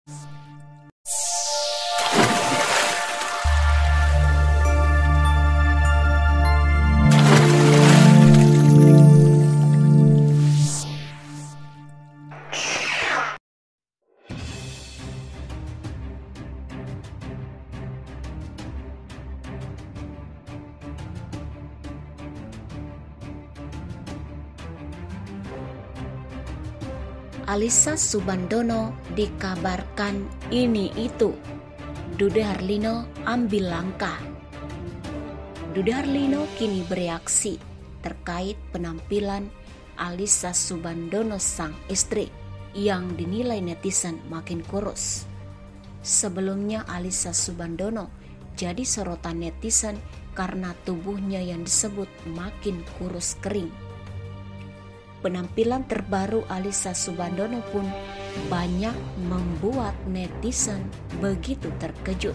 Alyssa Soebandono dikabarkan ini itu. Dude Harlino ambil langkah. Dude Harlino kini bereaksi terkait penampilan Alyssa Soebandono sang istri yang dinilai netizen makin kurus. Sebelumnya Alyssa Soebandono jadi sorotan netizen karena tubuhnya yang disebut makin kurus kering. Penampilan terbaru Alyssa Soebandono pun banyak membuat netizen begitu terkejut.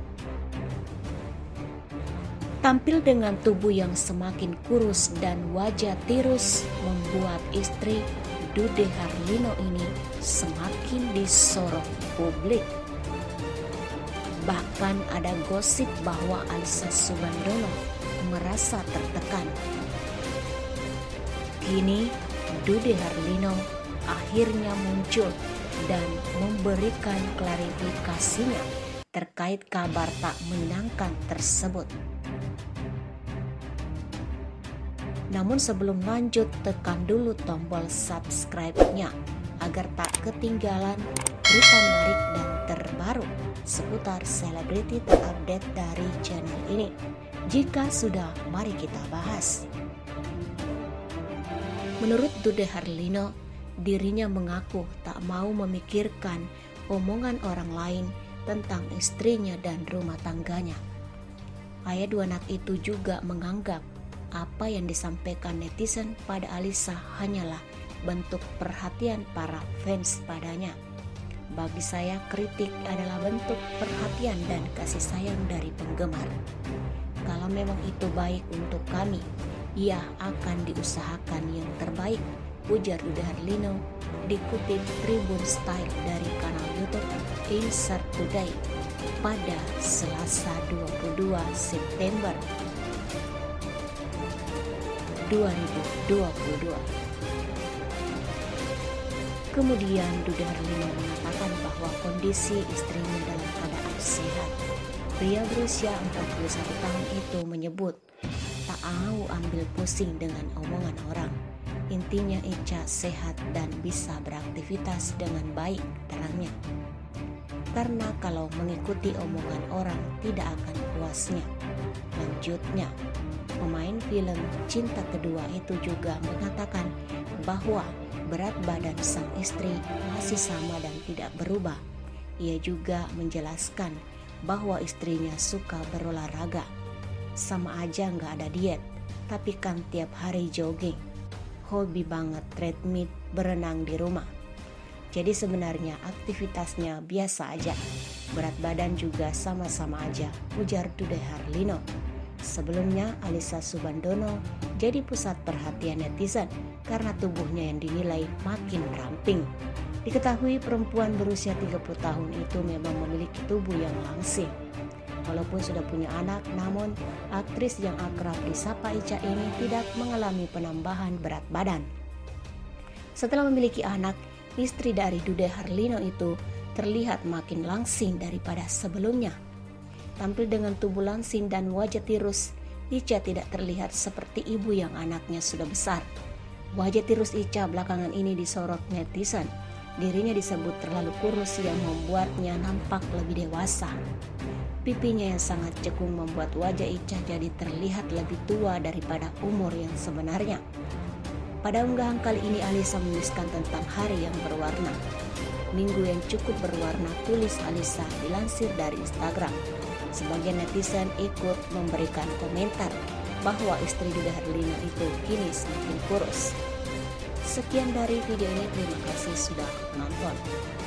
Tampil dengan tubuh yang semakin kurus dan wajah tirus membuat istri Dude Harlino ini semakin disorot publik. Bahkan ada gosip bahwa Alyssa Soebandono merasa tertekan. Kini Dude Harlino akhirnya muncul dan memberikan klarifikasinya terkait kabar tak menyenangkan tersebut. Namun sebelum lanjut, tekan dulu tombol subscribe-nya agar tak ketinggalan berita menarik dan terbaru seputar selebriti terupdate dari channel ini. Jika sudah, mari kita bahas. Menurut Dude Harlino, dirinya mengaku tak mau memikirkan omongan orang lain tentang istrinya dan rumah tangganya. Ayah dua anak itu juga menganggap apa yang disampaikan netizen pada Alyssa hanyalah bentuk perhatian para fans padanya. Bagi saya, kritik adalah bentuk perhatian dan kasih sayang dari penggemar. Kalau memang itu baik untuk kami, ia akan diusahakan yang terbaik, ujar Dude Harlino dikutip Tribun Style dari kanal YouTube Insert Today pada Selasa 22 September 2022. Kemudian Dude Harlino mengatakan bahwa kondisi istrinya dalam keadaan sehat. Pria berusia 41 tahun itu menyebut tak mau ambil pusing dengan omongan orang. Intinya Ica sehat dan bisa beraktivitas dengan baik, terangnya. Karena kalau mengikuti omongan orang tidak akan puasnya. Lanjutnya, pemain film Cinta Kedua itu juga mengatakan bahwa berat badan sang istri masih sama dan tidak berubah. Ia juga menjelaskan bahwa istrinya suka berolahraga. Sama aja nggak ada diet, tapi kan tiap hari jogging. Hobi banget treadmill, berenang di rumah. Jadi sebenarnya aktivitasnya biasa aja. Berat badan juga sama-sama aja, ujar Dude Harlino. Sebelumnya Alyssa Soebandono jadi pusat perhatian netizen karena tubuhnya yang dinilai makin ramping. Diketahui perempuan berusia 30 tahun itu memang memiliki tubuh yang langsing. Walaupun sudah punya anak, namun aktris yang akrab disapa Ica ini tidak mengalami penambahan berat badan. Setelah memiliki anak, istri dari Dude Harlino itu terlihat makin langsing daripada sebelumnya. Tampil dengan tubuh langsing dan wajah tirus, Ica tidak terlihat seperti ibu yang anaknya sudah besar. Wajah tirus Ica belakangan ini disorot netizen. Dirinya disebut terlalu kurus yang membuatnya nampak lebih dewasa. Pipinya yang sangat cekung membuat wajah Ica jadi terlihat lebih tua daripada umur yang sebenarnya. Pada unggahan kali ini Alyssa menuliskan tentang hari yang berwarna. Minggu yang cukup berwarna, tulis Alyssa dilansir dari Instagram. Sebagian netizen ikut memberikan komentar bahwa istri Dude Harlino itu kini semakin kurus. Sekian dari video ini, terima kasih sudah menonton.